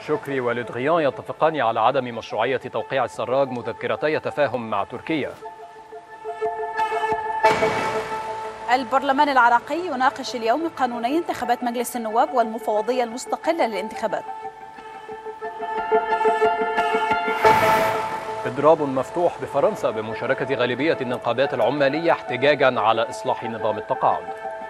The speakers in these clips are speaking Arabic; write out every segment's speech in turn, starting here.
شكري ولودغيان يتفقان على عدم مشروعية توقيع السراج مذكرتي تفاهم مع تركيا. البرلمان العراقي يناقش اليوم قانوني انتخابات مجلس النواب والمفوضية المستقلة للانتخابات. إضراب مفتوح بفرنسا بمشاركة غالبية النقابات العمالية احتجاجا على إصلاح نظام التقاعد.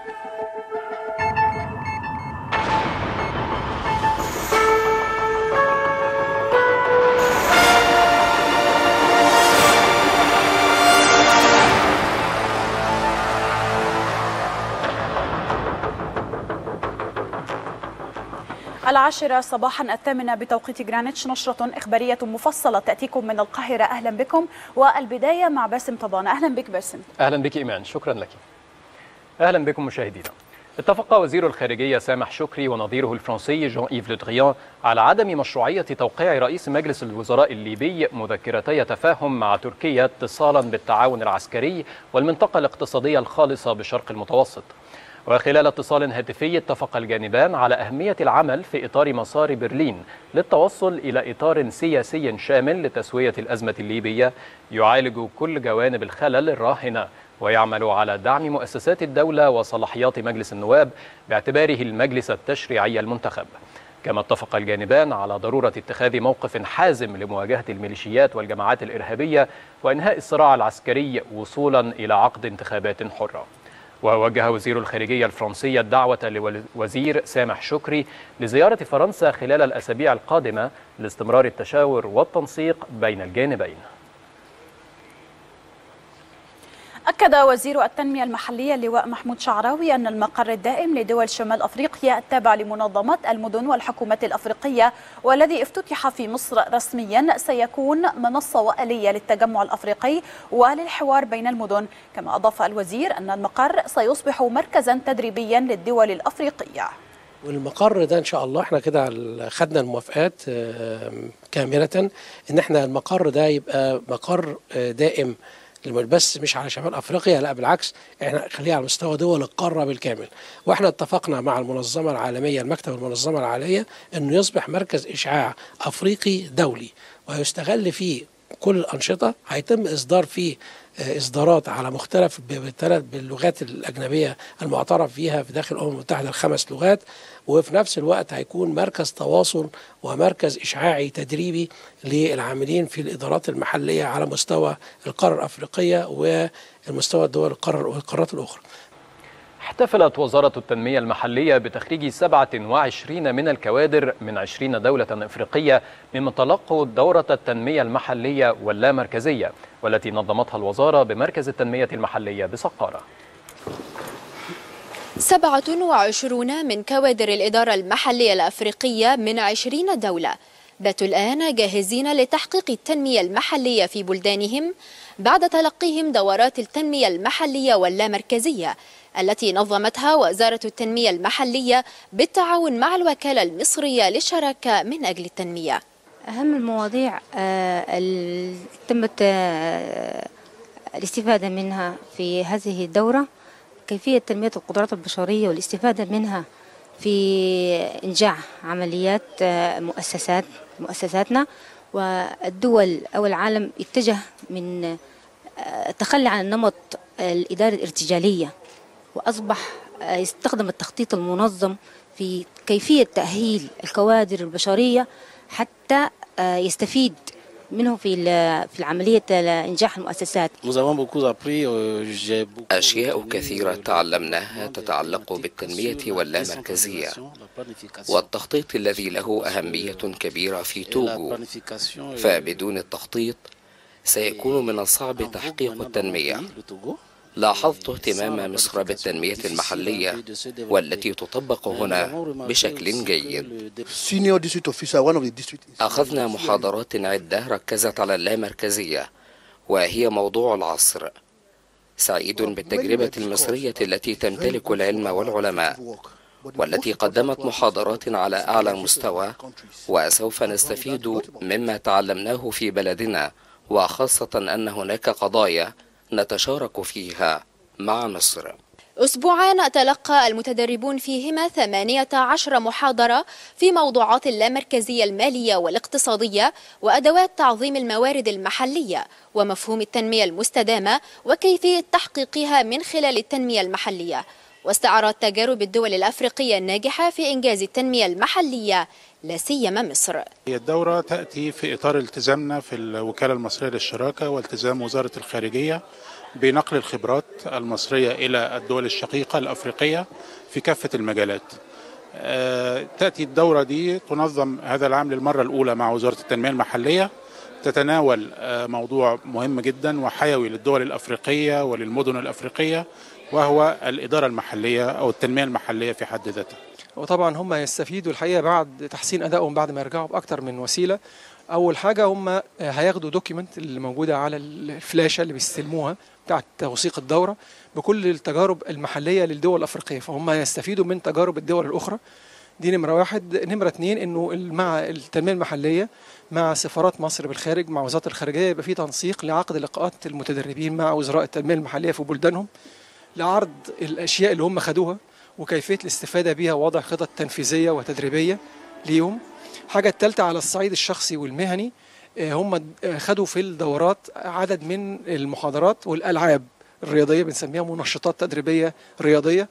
العاشرة صباحا 8 بتوقيت غرينتش، نشرة إخبارية مفصلة تأتيكم من القاهرة. أهلا بكم، والبداية مع باسم طبانة. أهلا بك باسم. أهلا بك إيمان، شكرا لك. أهلا بكم مشاهدينا. اتفق وزير الخارجية سامح شكري ونظيره الفرنسي جان إيف لودغيان على عدم مشروعية توقيع رئيس مجلس الوزراء الليبي مذكرتي تفاهم مع تركيا اتصالا بالتعاون العسكري والمنطقة الاقتصادية الخالصة بشرق المتوسط. وخلال اتصال هاتفي اتفق الجانبان على أهمية العمل في إطار مسار برلين للتوصل إلى إطار سياسي شامل لتسوية الأزمة الليبية يعالج كل جوانب الخلل الراهنة ويعمل على دعم مؤسسات الدولة وصلاحيات مجلس النواب باعتباره المجلس التشريعي المنتخب. كما اتفق الجانبان على ضرورة اتخاذ موقف حازم لمواجهة الميليشيات والجماعات الإرهابية وإنهاء الصراع العسكري وصولا إلى عقد انتخابات حرة. ووجه وزير الخارجية الفرنسي الدعوة لوزير سامح شكري لزيارة فرنسا خلال الأسابيع القادمة لاستمرار التشاور والتنسيق بين الجانبين. أكد وزير التنمية المحلية اللواء محمود شعراوي أن المقر الدائم لدول شمال أفريقيا التابع لمنظمة المدن والحكومات الأفريقية والذي افتتح في مصر رسميا سيكون منصة وآلية للتجمع الأفريقي وللحوار بين المدن. كما أضاف الوزير أن المقر سيصبح مركزا تدريبيا للدول الأفريقية. والمقر ده ان شاء الله احنا كده خدنا الموافقات كاملة ان احنا المقر ده يبقى مقر دائم، بس مش على شمال افريقيا، لا بالعكس احنا خليها على مستوى دول القاره بالكامل. واحنا اتفقنا مع المنظمه العالميه، المكتب المنظمه العالميه، انه يصبح مركز اشعاع افريقي دولي ويستغل فيه كل الانشطه. هيتم اصدار فيه اصدارات على مختلف باللغات الاجنبيه المعترف فيها في داخل الامم المتحده ال5 لغات، وفي نفس الوقت هيكون مركز تواصل ومركز اشعاعي تدريبي للعاملين في الادارات المحليه على مستوى القاره الافريقيه ومستوى الدول والقارات الاخرى. احتفلت وزارة التنمية المحلية بتخريج 27 من الكوادر من 20 دولة أفريقية ممن تلقوا دورة التنمية المحلية واللامركزية والتي نظمتها الوزارة بمركز التنمية المحلية بسقارة. 27 من كوادر الإدارة المحلية الأفريقية من 20 دولة باتوا الآن جاهزين لتحقيق التنمية المحلية في بلدانهم بعد تلقيهم دورات التنمية المحلية واللامركزية التي نظمتها وزارة التنمية المحلية بالتعاون مع الوكالة المصرية للشراكة من أجل التنمية. أهم المواضيع تمت الاستفادة منها في هذه الدورة كيفية تنمية القدرات البشرية والاستفادة منها في إنجاح عمليات مؤسساتنا، والدول أو العالم اتجه من التخلي عن النمط الإدارة الارتجالية وأصبح يستخدم التخطيط المنظم في كيفية تأهيل الكوادر البشرية حتى يستفيد منه في عملية إنجاح المؤسسات. أشياء كثيرة تعلمناها تتعلق بالتنمية واللامركزية والتخطيط الذي له أهمية كبيرة في توغو، فبدون التخطيط سيكون من الصعب تحقيق التنمية. لاحظت اهتمام مصر بالتنمية المحلية والتي تطبق هنا بشكل جيد. أخذنا محاضرات عدة ركزت على اللامركزية وهي موضوع العصر. سعيد بالتجربة المصرية التي تمتلك العلم والعلماء والتي قدمت محاضرات على أعلى مستوى، وسوف نستفيد مما تعلمناه في بلدنا، وخاصة أن هناك قضايا نتشارك فيها مع مصر. أسبوعان تلقى المتدربون فيهما 18 محاضرة في موضوعات اللامركزية المالية والاقتصادية وأدوات تعظيم الموارد المحلية ومفهوم التنمية المستدامة وكيفية تحقيقها من خلال التنمية المحلية، واستعراض تجارب الدول الأفريقية الناجحة في إنجاز التنمية المحلية لا سيما مصر. هي الدورة تأتي في إطار التزامنا في الوكالة المصرية للشراكة والتزام وزارة الخارجية بنقل الخبرات المصرية إلى الدول الشقيقة الأفريقية في كافة المجالات. تأتي الدورة دي تنظم هذا العام للمرة الأولى مع وزارة التنمية المحلية، تتناول موضوع مهم جدا وحيوي للدول الأفريقية وللمدن الأفريقية، وهو الإدارة المحلية أو التنمية المحلية في حد ذاتها. وطبعا هم يستفيدوا الحقيقة بعد تحسين أدائهم بعد ما يرجعوا بأكتر من وسيلة. أول حاجة هم هياخدوا دوكيمنت اللي موجودة على الفلاشة اللي بيستلموها بتاعت توثيق الدورة بكل التجارب المحلية للدول الأفريقية، فهم يستفيدوا من تجارب الدول الأخرى. دي نمرة واحد. نمرة اتنين إنه مع التنمية المحلية مع سفارات مصر بالخارج مع وزارة الخارجية يبقى في تنسيق لعقد لقاءات المتدربين مع وزراء التنمية المحلية في بلدانهم لعرض الأشياء اللي هم خدوها وكيفية الاستفادة بها ووضع خطط تنفيذية وتدريبية ليهم. حاجة الثالثة على الصعيد الشخصي والمهني، هم خدوا في الدورات عدد من المحاضرات والألعاب الرياضية بنسميها منشطات تدريبية رياضية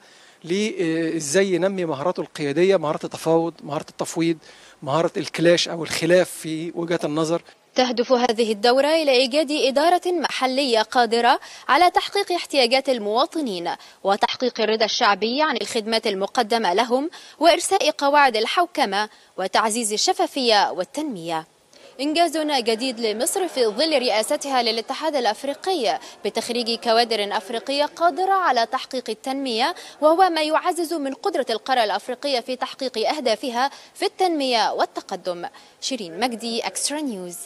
ازاي ينمي مهاراته القيادية، مهارة التفاوض، مهارة التفويض، مهارة الكلاش أو الخلاف في وجهة النظر. تهدف هذه الدورة إلى إيجاد إدارة محلية قادرة على تحقيق احتياجات المواطنين وتحقيق الرضا الشعبي عن الخدمات المقدمة لهم وإرساء قواعد الحوكمة وتعزيز الشفافية والتنمية. إنجاز جديد لمصر في ظل رئاستها للاتحاد الأفريقي بتخريج كوادر أفريقية قادرة على تحقيق التنمية، وهو ما يعزز من قدرة القارة الأفريقية في تحقيق أهدافها في التنمية والتقدم. شيرين مجدي، إكسترا نيوز.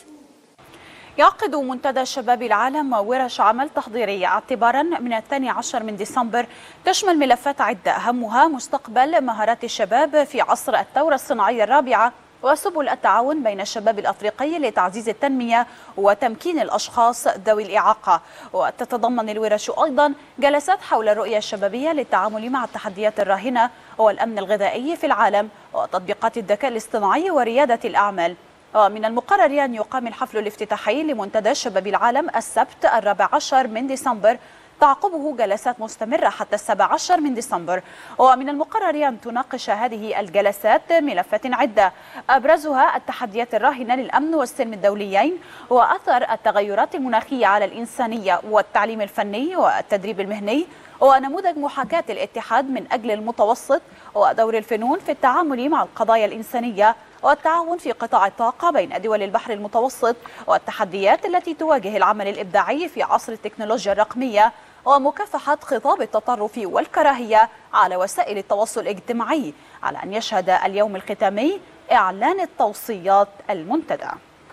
يعقد منتدى شباب العالم ورش عمل تحضيرية اعتبارا من 12 من ديسمبر تشمل ملفات عدة أهمها مستقبل مهارات الشباب في عصر الثورة الصناعية الرابعة وسبل التعاون بين الشباب الأفريقي لتعزيز التنمية وتمكين الأشخاص ذوي الإعاقة. وتتضمن الورش أيضا جلسات حول الرؤية الشبابية للتعامل مع التحديات الراهنة والأمن الغذائي في العالم وتطبيقات الذكاء الاصطناعي وريادة الأعمال. ومن المقرر أن يقام الحفل الافتتاحي لمنتدى شباب العالم السبت 14 من ديسمبر، تعقبه جلسات مستمرة حتى 17 من ديسمبر. ومن المقرر أن تناقش هذه الجلسات ملفات عدة أبرزها التحديات الراهنة للأمن والسلم الدوليين وأثر التغيرات المناخية على الإنسانية والتعليم الفني والتدريب المهني ونموذج محاكاة الاتحاد من أجل المتوسط ودور الفنون في التعامل مع القضايا الإنسانية والتعاون في قطاع الطاقة بين دول البحر المتوسط والتحديات التي تواجه العمل الإبداعي في عصر التكنولوجيا الرقمية ومكافحة خطاب التطرف والكراهية على وسائل التواصل الاجتماعي، على أن يشهد اليوم الختامي إعلان التوصيات المنتدى.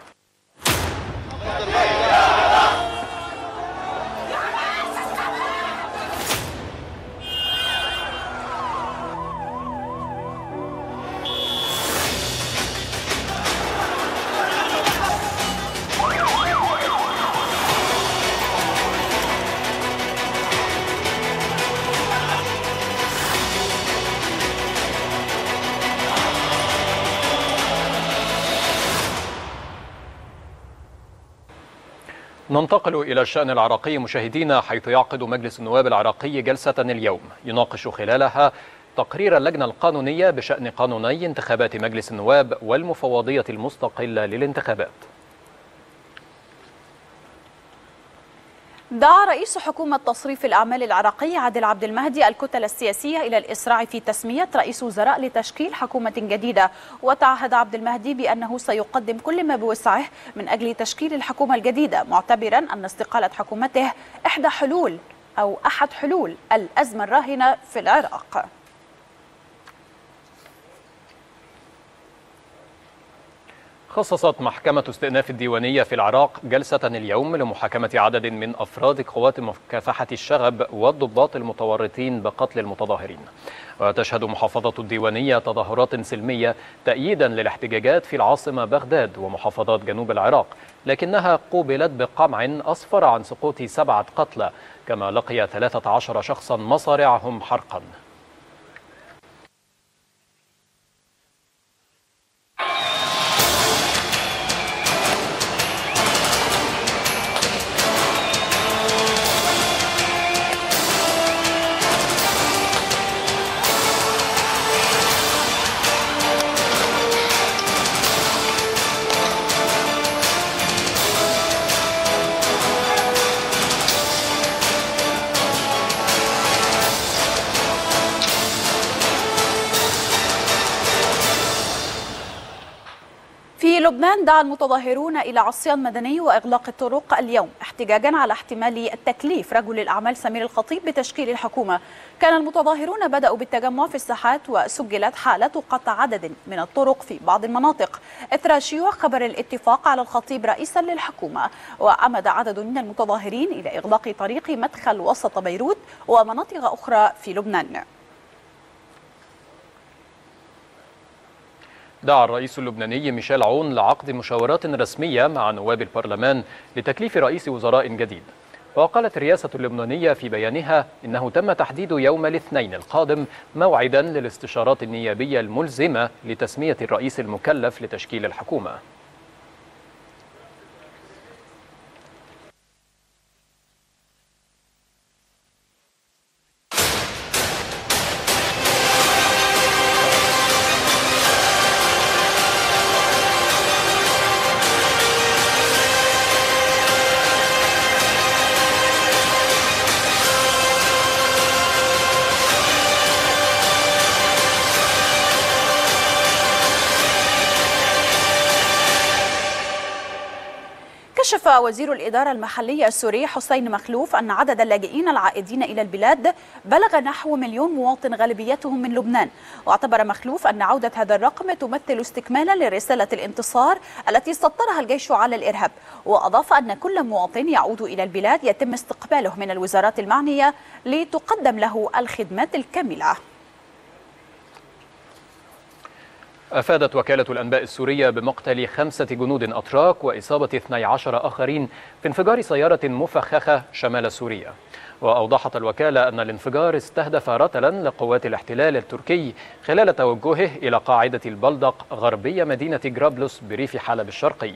ننتقل إلى الشأن العراقي مشاهدينا، حيث يعقد مجلس النواب العراقي جلسة اليوم يناقش خلالها تقرير اللجنة القانونية بشأن قانوني انتخابات مجلس النواب والمفوضية المستقلة للانتخابات. دعا رئيس حكومة تصريف الأعمال العراقي عادل عبد المهدي الكتل السياسية إلى الإسراع في تسمية رئيس وزراء لتشكيل حكومة جديدة، وتعهد عبد المهدي بأنه سيقدم كل ما بوسعه من أجل تشكيل الحكومة الجديدة، معتبرا أن استقالة حكومته أحد حلول الأزمة الراهنة في العراق. خصصت محكمة استئناف الديوانية في العراق جلسة اليوم لمحاكمة عدد من أفراد قوات مكافحة الشغب والضباط المتورطين بقتل المتظاهرين. وتشهد محافظة الديوانية تظاهرات سلمية تأييدا للاحتجاجات في العاصمة بغداد ومحافظات جنوب العراق، لكنها قوبلت بقمع أسفر عن سقوط 7 قتلى، كما لقي 13 شخصا مصارعهم حرقا. في لبنان دعا المتظاهرون إلى عصيان مدني وإغلاق الطرق اليوم احتجاجا على احتمال تكليف رجل الأعمال سمير الخطيب بتشكيل الحكومة. كان المتظاهرون بدأوا بالتجمع في الساحات وسجلت حالة قطع عدد من الطرق في بعض المناطق إثر شيوع خبر الاتفاق على الخطيب رئيسا للحكومة. وعمد عدد من المتظاهرين إلى إغلاق طريق مدخل وسط بيروت ومناطق أخرى في لبنان. دعا الرئيس اللبناني ميشيل عون لعقد مشاورات رسمية مع نواب البرلمان لتكليف رئيس وزراء جديد. وقالت الرئاسة اللبنانية في بيانها إنه تم تحديد يوم الاثنين القادم موعدا للاستشارات النيابية الملزمة لتسمية الرئيس المكلف لتشكيل الحكومة. كشف وزير الإدارة المحلية السوري حسين مخلوف أن عدد اللاجئين العائدين إلى البلاد بلغ نحو 1,000,000 مواطن غالبيتهم من لبنان. واعتبر مخلوف أن عودة هذا الرقم تمثل استكمالا لرسالة الانتصار التي سطرها الجيش على الإرهاب. وأضاف أن كل مواطن يعود إلى البلاد يتم استقباله من الوزارات المعنية لتقدم له الخدمات الكاملة. أفادت وكالة الأنباء السورية بمقتل 5 جنود أتراك وإصابة 12 آخرين في انفجار سيارة مفخخة شمال سوريا. وأوضحت الوكالة أن الانفجار استهدف رتلا لقوات الاحتلال التركي خلال توجهه إلى قاعدة البلدق غربية مدينة جرابلس بريف حلب الشرقي.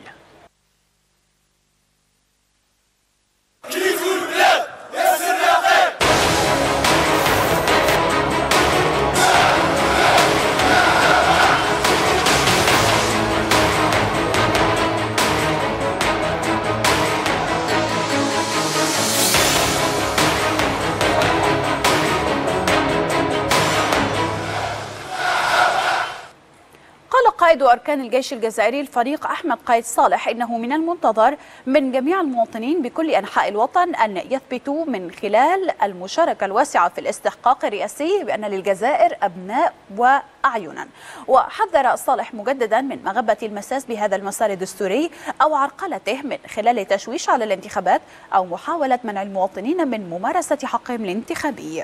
قائد أركان الجيش الجزائري الفريق أحمد قايد صالح إنه من المنتظر من جميع المواطنين بكل أنحاء الوطن أن يثبتوا من خلال المشاركة الواسعة في الاستحقاق الرئاسي بأن للجزائر أبناء وأعينا. وحذر صالح مجددا من مغبة المساس بهذا المسار الدستوري أو عرقلته من خلال التشويش على الانتخابات أو محاولة منع المواطنين من ممارسة حقهم الانتخابي.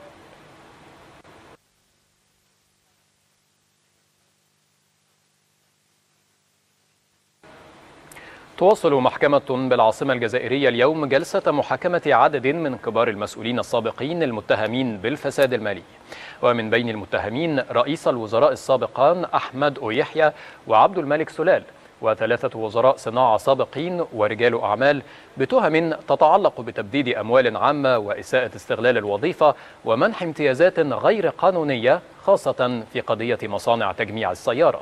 تواصل محكمة بالعاصمة الجزائرية اليوم جلسة محاكمة عدد من كبار المسؤولين السابقين المتهمين بالفساد المالي. ومن بين المتهمين رئيس الوزراء السابقان أحمد أويحيى وعبد الملك سلال، و3 وزراء صناعة سابقين ورجال أعمال بتهم تتعلق بتبديد أموال عامة وإساءة استغلال الوظيفة ومنح امتيازات غير قانونية، خاصة في قضية مصانع تجميع السيارات.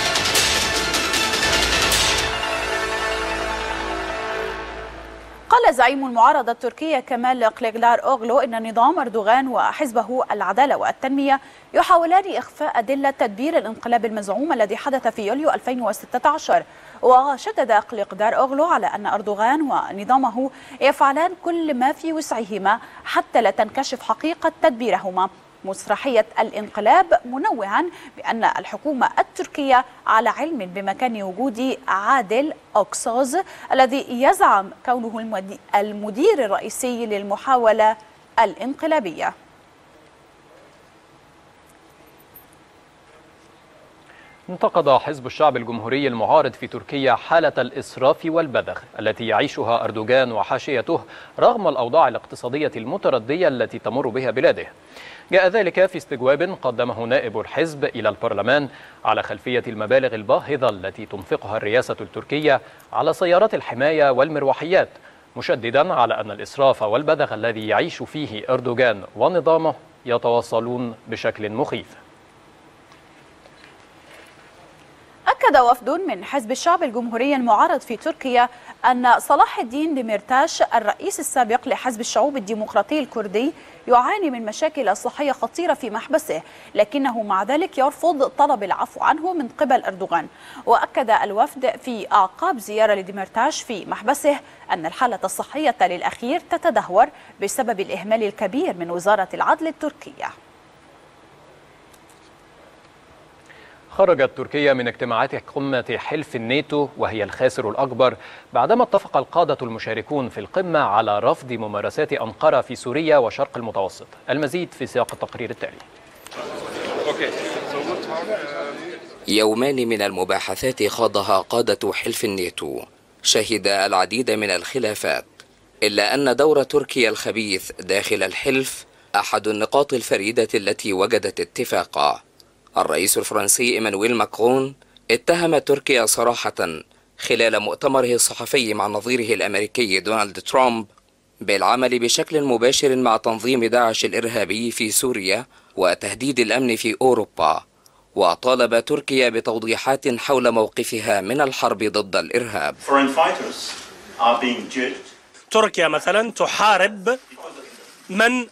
قال قال زعيم المعارضة التركية كمال كليغداروغلو إن نظام أردوغان وحزبه العدالة والتنمية يحاولان إخفاء أدلة تدبير الانقلاب المزعوم الذي حدث في يوليو 2016. وشدد كليغداروغلو على أن أردوغان ونظامه يفعلان كل ما في وسعهما حتى لا تنكشف حقيقة تدبيرهما مسرحية الانقلاب، منوعا بأن الحكومة التركية على علم بمكان وجود عادل أوكسوز الذي يزعم كونه المدير الرئيسي للمحاولة الانقلابية. انتقد حزب الشعب الجمهوري المعارض في تركيا حالة الإسراف والبذخ التي يعيشها أردوغان وحاشيته رغم الأوضاع الاقتصادية المتردية التي تمر بها بلاده. جاء ذلك في استجواب قدمه نائب الحزب إلى البرلمان على خلفية المبالغ الباهظة التي تنفقها الرئاسة التركية على سيارات الحماية والمروحيات، مشددا على أن الإسراف والبذخ الذي يعيش فيه أردوغان ونظامه يتواصلون بشكل مخيف. أكد وفد من حزب الشعب الجمهوري المعارض في تركيا أن صلاح الدين ديميرتاش الرئيس السابق لحزب الشعوب الديمقراطي الكردي يعاني من مشاكل صحية خطيرة في محبسه، لكنه مع ذلك يرفض طلب العفو عنه من قبل أردوغان. وأكد الوفد في أعقاب زيارة لديميرتاش في محبسه أن الحالة الصحية للأخير تتدهور بسبب الإهمال الكبير من وزارة العدل التركية. خرجت تركيا من اجتماعات قمة حلف الناتو وهي الخاسر الأكبر بعدما اتفق القادة المشاركون في القمة على رفض ممارسات أنقرة في سوريا وشرق المتوسط. المزيد في سياق التقرير التالي. يومان من المباحثات خاضها قادة حلف الناتو شهد العديد من الخلافات، إلا أن دور تركيا الخبيث داخل الحلف أحد النقاط الفريدة التي وجدت اتفاقا. الرئيس الفرنسي إيمانويل ماكرون اتهم تركيا صراحة خلال مؤتمره الصحفي مع نظيره الأمريكي دونالد ترامب بالعمل بشكل مباشر مع تنظيم داعش الإرهابي في سوريا وتهديد الأمن في أوروبا، وطالب تركيا بتوضيحات حول موقفها من الحرب ضد الإرهاب. تركيا مثلا تحارب من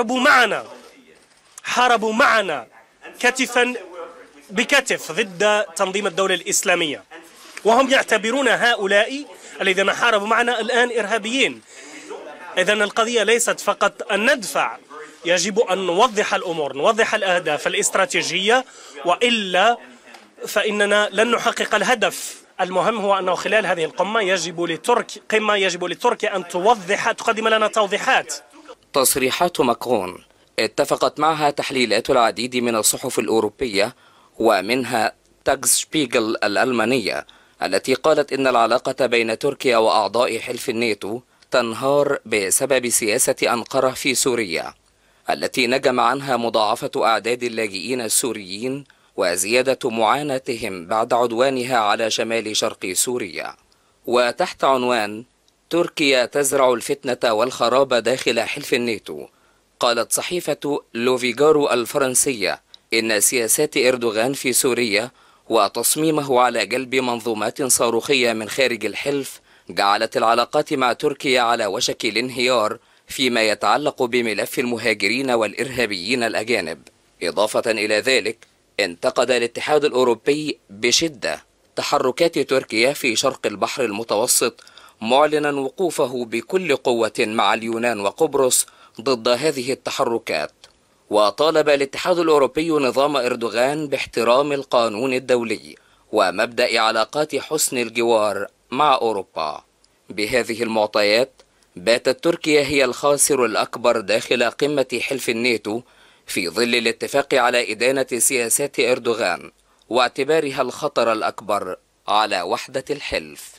حاربوا معنا كتفا بكتف ضد تنظيم الدولة الإسلامية، وهم يعتبرون هؤلاء الذين حاربوا معنا الآن إرهابيين. إذن القضية ليست فقط أن ندفع، يجب أن نوضح الأمور، نوضح الأهداف الاستراتيجية، وإلا فإننا لن نحقق الهدف. المهم هو أنه خلال هذه القمة يجب لتركيا أن تقدم لنا توضيحات. تصريحات ماكرون اتفقت معها تحليلات العديد من الصحف الأوروبية ومنها تاكس شبيغل الألمانية التي قالت إن العلاقة بين تركيا وأعضاء حلف الناتو تنهار بسبب سياسة أنقرة في سوريا التي نجم عنها مضاعفة أعداد اللاجئين السوريين وزيادة معاناتهم بعد عدوانها على شمال شرق سوريا. وتحت عنوان تركيا تزرع الفتنة والخراب داخل حلف الناتو، قالت صحيفة لوفيغارو الفرنسية إن سياسات إردوغان في سوريا وتصميمه على جلب منظومات صاروخية من خارج الحلف جعلت العلاقات مع تركيا على وشك الانهيار فيما يتعلق بملف المهاجرين والإرهابيين الأجانب. إضافة إلى ذلك انتقد الاتحاد الأوروبي بشدة تحركات تركيا في شرق البحر المتوسط، معلنا وقوفه بكل قوة مع اليونان وقبرص ضد هذه التحركات. وطالب الاتحاد الأوروبي نظام إردوغان باحترام القانون الدولي ومبدأ علاقات حسن الجوار مع أوروبا. بهذه المعطيات باتت تركيا هي الخاسر الأكبر داخل قمة حلف الناتو في ظل الاتفاق على إدانة سياسات إردوغان واعتبارها الخطر الأكبر على وحدة الحلف.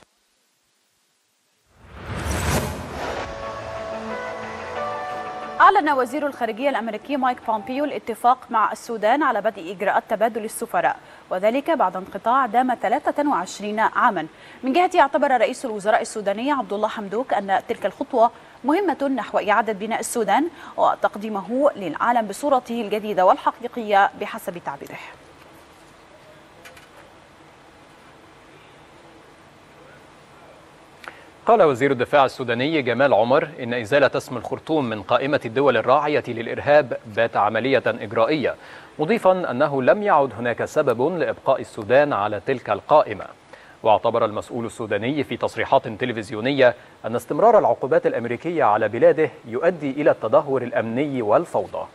أعلن وزير الخارجية الأمريكي مايك بومبيو الاتفاق مع السودان على بدء إجراءات تبادل السفراء، وذلك بعد انقطاع دام 23 عاما. من جهته اعتبر رئيس الوزراء السوداني عبد الله حمدوك أن تلك الخطوة مهمة نحو إعادة بناء السودان وتقديمه للعالم بصورته الجديدة والحقيقية بحسب تعبيره. قال وزير الدفاع السوداني جمال عمر إن إزالة اسم الخرطوم من قائمة الدول الراعية للإرهاب بات عملية إجرائية، مضيفا أنه لم يعد هناك سبب لإبقاء السودان على تلك القائمة. واعتبر المسؤول السوداني في تصريحات تلفزيونية أن استمرار العقوبات الأمريكية على بلاده يؤدي إلى التدهور الأمني والفوضى.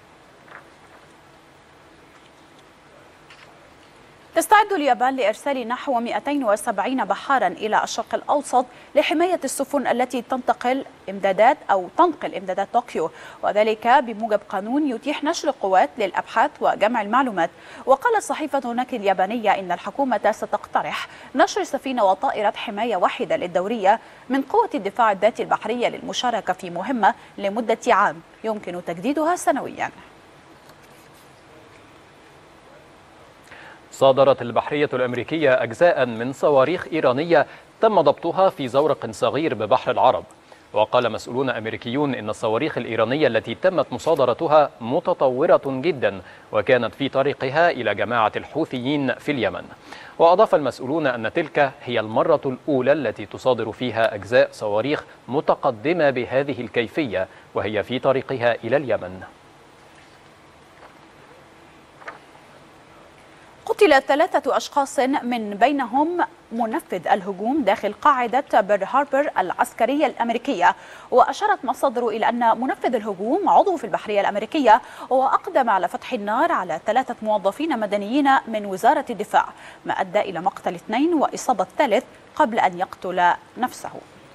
تستعد اليابان لإرسال نحو 270 بحارا إلى الشرق الأوسط لحماية السفن التي تنقل إمدادات طوكيو، وذلك بموجب قانون يتيح نشر القوات للأبحاث وجمع المعلومات. وقالت صحيفة ناكي اليابانية إن الحكومة ستقترح نشر سفينة وطائرة حماية واحدة للدورية من قوة الدفاع الذاتي البحرية للمشاركة في مهمة لمدة عام يمكن تجديدها سنويا. صادرت البحرية الأمريكية أجزاء من صواريخ إيرانية تم ضبطها في زورق صغير ببحر العرب. وقال مسؤولون أمريكيون إن الصواريخ الإيرانية التي تمت مصادرتها متطورة جدا وكانت في طريقها إلى جماعة الحوثيين في اليمن. وأضاف المسؤولون أن تلك هي المرة الأولى التي تصادر فيها أجزاء صواريخ متقدمة بهذه الكيفية وهي في طريقها إلى اليمن. قتل 3 أشخاص من بينهم منفذ الهجوم داخل قاعدة بيرل هاربر العسكرية الأمريكية. وأشارت مصادر إلى أن منفذ الهجوم عضو في البحرية الأمريكية وأقدم على فتح النار على 3 موظفين مدنيين من وزارة الدفاع، ما أدى إلى مقتل 2 وإصابة 3 قبل أن يقتل نفسه.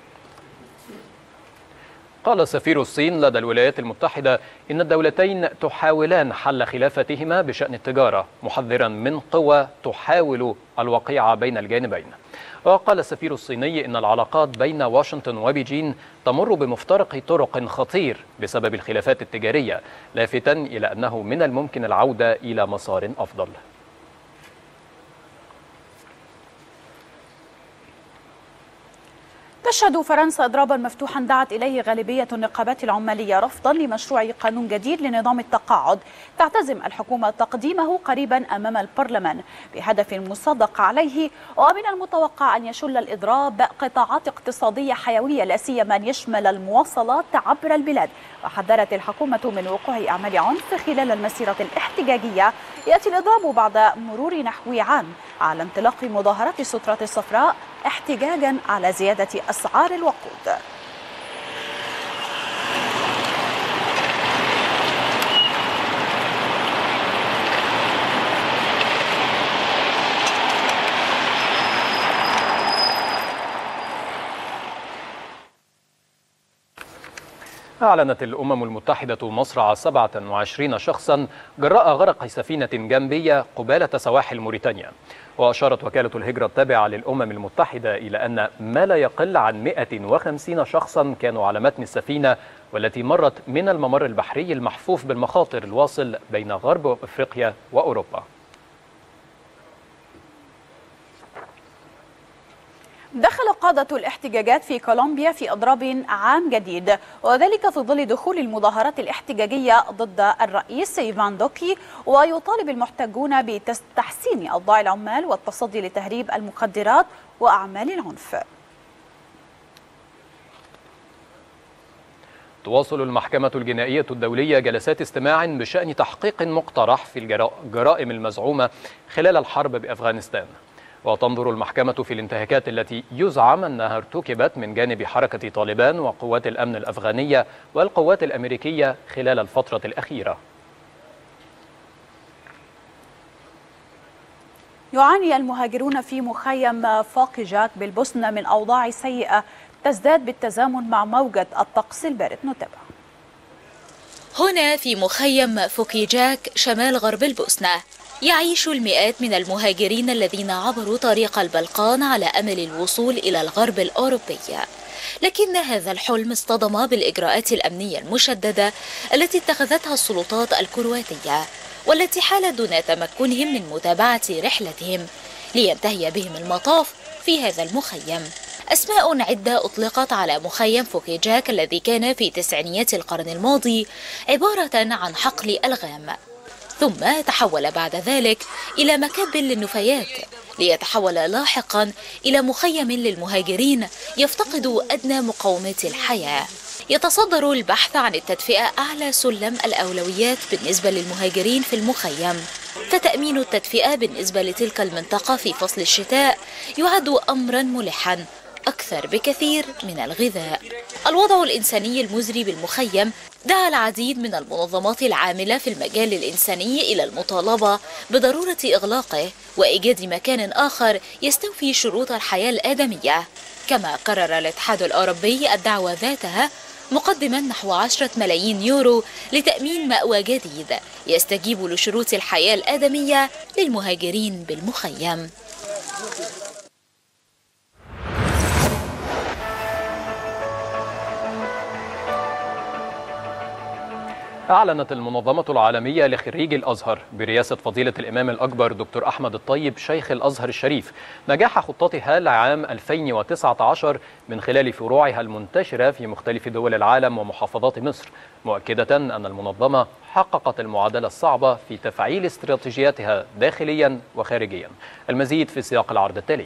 قال سفير الصين لدى الولايات المتحدة إن الدولتين تحاولان حل خلافتهما بشأن التجارة، محذرا من قوى تحاول الوقيعة بين الجانبين. وقال السفير الصيني إن العلاقات بين واشنطن وبيجين تمر بمفترق طرق خطير بسبب الخلافات التجارية، لافتا إلى أنه من الممكن العودة إلى مسار أفضل. تشهد فرنسا إضرابا مفتوحا دعت إليه غالبية النقابات العمالية رفضا لمشروع قانون جديد لنظام التقاعد تعتزم الحكومة تقديمه قريبا أمام البرلمان بهدف المصادقة عليه. ومن المتوقع أن يشل الإضراب قطاعات اقتصادية حيوية لا سيما أن يشمل المواصلات عبر البلاد. وحذرت الحكومة من وقوع أعمال عنف خلال المسيرة الاحتجاجية. يأتي الإضراب بعد مرور نحو عام على انطلاق مظاهرات السترة الصفراء احتجاجا على زيادة أسعار الوقود. أعلنت الأمم المتحدة مصرع 27 شخصا جراء غرق سفينة جنبية قبالة سواحل موريتانيا. وأشارت وكالة الهجرة التابعة للأمم المتحدة إلى أن ما لا يقل عن 150 شخصا كانوا على متن السفينة والتي مرت من الممر البحري المحفوف بالمخاطر الواصل بين غرب أفريقيا وأوروبا. دخل قادة الاحتجاجات في كولومبيا في إضراب عام جديد، وذلك في ظل دخول المظاهرات الاحتجاجية ضد الرئيس إيفان دوكي. ويطالب المحتجون بتحسين أوضاع العمال والتصدي لتهريب المخدرات وأعمال العنف. تواصل المحكمة الجنائية الدولية جلسات استماع بشأن تحقيق مقترح في الجرائم المزعومة خلال الحرب بأفغانستان. وتنظر المحكمة في الانتهاكات التي يزعم أنها ارتكبت من جانب حركة طالبان وقوات الأمن الأفغانية والقوات الأمريكية خلال الفترة الأخيرة. يعاني المهاجرون في مخيم فوكيجاك بالبوسنة من أوضاع سيئة تزداد بالتزامن مع موجة الطقس البارد. نتابع. هنا في مخيم فوكيجاك شمال غرب البوسنة يعيش المئات من المهاجرين الذين عبروا طريق البلقان على أمل الوصول إلى الغرب الأوروبي، لكن هذا الحلم اصطدم بالإجراءات الأمنية المشددة التي اتخذتها السلطات الكرواتية والتي حالت دون تمكنهم من متابعة رحلتهم لينتهي بهم المطاف في هذا المخيم. أسماء عدة أطلقت على مخيم فوكيجاك الذي كان في تسعينيات القرن الماضي عبارة عن حقل ألغام، ثم تحول بعد ذلك إلى مكب للنفايات ليتحول لاحقا إلى مخيم للمهاجرين يفتقد أدنى مقومات الحياة. يتصدر البحث عن التدفئة أعلى سلم الأولويات بالنسبة للمهاجرين في المخيم، فتأمين التدفئة بالنسبة لتلك المنطقة في فصل الشتاء يعد أمرا ملحا أكثر بكثير من الغذاء. الوضع الإنساني المزري بالمخيم دعا العديد من المنظمات العاملة في المجال الإنساني إلى المطالبة بضرورة إغلاقه وإيجاد مكان آخر يستوفي شروط الحياة الآدمية. كما قرر الاتحاد الأوروبي الدعوة ذاتها مقدما نحو 10 ملايين يورو لتأمين مأوى جديد يستجيب لشروط الحياة الآدمية للمهاجرين بالمخيم. أعلنت المنظمة العالمية لخريجي الأزهر برئاسة فضيلة الإمام الأكبر دكتور أحمد الطيب شيخ الأزهر الشريف نجاح خطتها لعام 2019 من خلال فروعها المنتشرة في مختلف دول العالم ومحافظات مصر، مؤكدة أن المنظمة حققت المعادلة الصعبة في تفعيل استراتيجياتها داخليا وخارجيا. المزيد في سياق العرض التالي.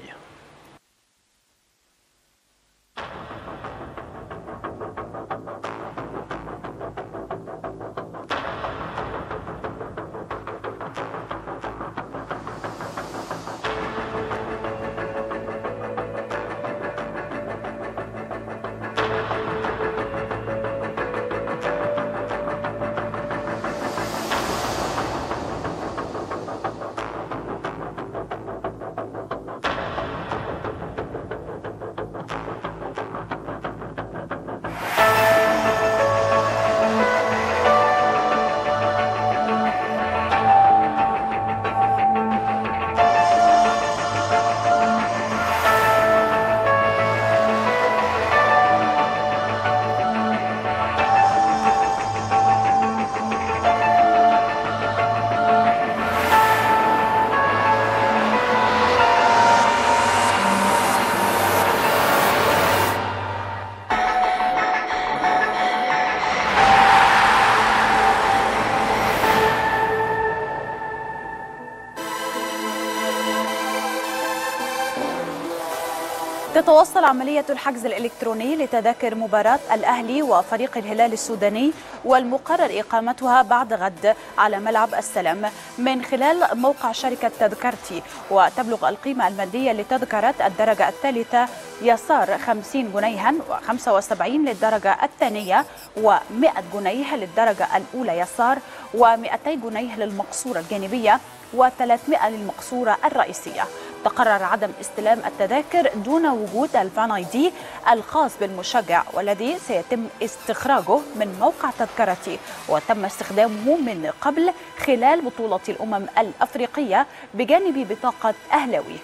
تتواصل عملية الحجز الإلكتروني لتذاكر مباراة الأهلي وفريق الهلال السوداني والمقرر إقامتها بعد غد على ملعب السلام من خلال موقع شركة تذكرتي، وتبلغ القيمة المادية لتذكرة الدرجة الثالثة يسار 50 جنيها و75 للدرجة الثانية و100 جنيه للدرجة الأولى يسار و200 جنيه للمقصورة الجانبية و300 للمقصورة الرئيسية. تقرر عدم استلام التذاكر دون وجود الفان اي دي الخاص بالمشجع والذي سيتم استخراجه من موقع تذكرتي وتم استخدامه من قبل خلال بطولة الأمم الأفريقية بجانب بطاقة أهلاوي.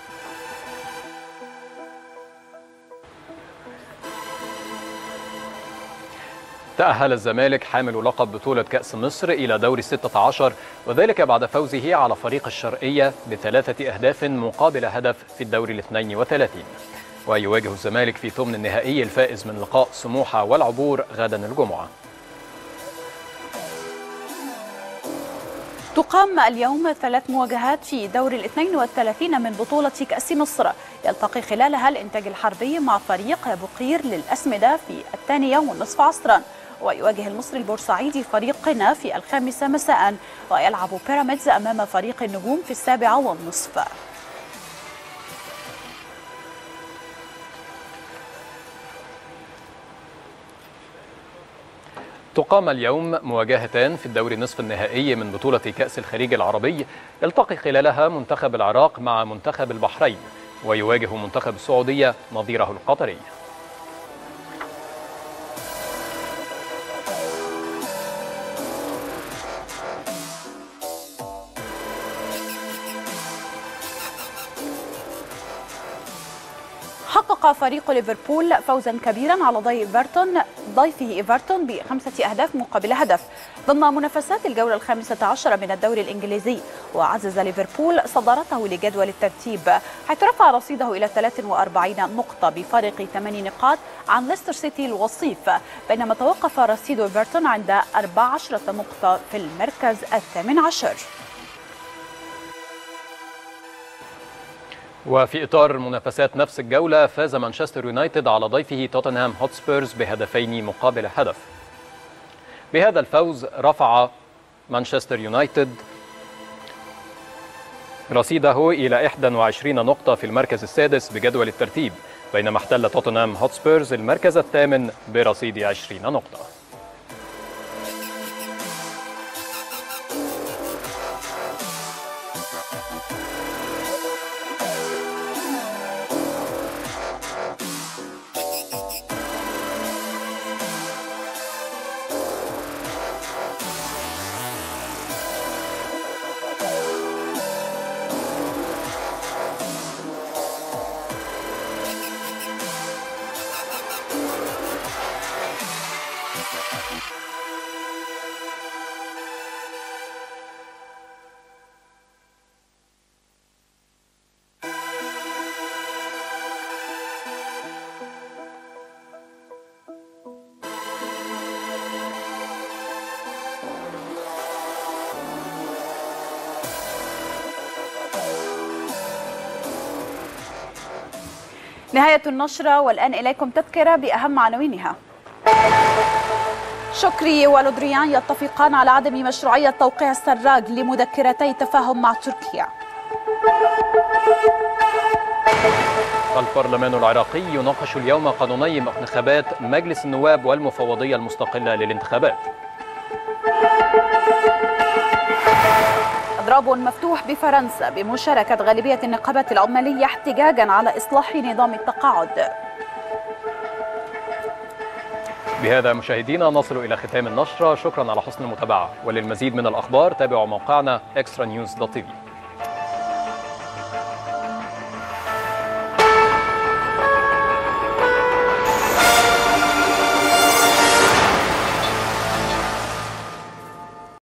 تأهل الزمالك حامل لقب بطولة كأس مصر إلى دور 16 وذلك بعد فوزه على فريق الشرقية ب3 أهداف مقابل هدف في الدور 32. ويواجه الزمالك في ثمن النهائي الفائز من لقاء سموحة والعبور غدا الجمعة. تقام اليوم 3 مواجهات في دور 32 من بطولة كأس مصر، يلتقي خلالها الإنتاج الحربي مع فريق بقير للأسمدة في 2:30 عصرا، ويواجه المصري البورسعيدي فريق قنا في 5 مساء، ويلعب بيراميدز أمام فريق النجوم في 7:30. تقام اليوم مواجهتان في الدور نصف النهائي من بطولة كأس الخليج العربي، يلتقي خلالها منتخب العراق مع منتخب البحرين، ويواجه منتخب السعودية نظيره القطري. حقق فريق ليفربول فوزا كبيرا على ضيفه إيفرتون ب5 أهداف مقابل هدف ضمن منافسات الجولة 15 من الدوري الإنجليزي، وعزز ليفربول صدارته لجدول الترتيب حيث رفع رصيده إلى 43 نقطة بفارق 8 نقاط عن ليستر سيتي الوصيف، بينما توقف رصيد إيفرتون عند 14 نقطة في المركز 18. وفي إطار منافسات نفس الجولة فاز مانشستر يونايتد على ضيفه توتنهام هوتسبيرز بهدفين مقابل هدف. بهذا الفوز رفع مانشستر يونايتد رصيده إلى 21 نقطة في المركز السادس بجدول الترتيب، بينما احتل توتنهام هوتسبيرز المركز الثامن برصيد 20 نقطة. نهاية النشرة، والآن إليكم تذكرة بأهم عناوينها. شكري ولودريان يتفقان على عدم مشروعية توقيع السراج لمذكرتي تفاهم مع تركيا. البرلمان العراقي يناقش اليوم قانوني انتخابات مجلس النواب والمفوضية المستقلة للانتخابات. إضراب مفتوح بفرنسا بمشاركة غالبية النقابات العمالية احتجاجا على إصلاح نظام التقاعد. بهذا مشاهدينا نصل إلى ختام النشرة، شكرا على حسن المتابعة، وللمزيد من الأخبار تابعوا موقعنا extranews.tv.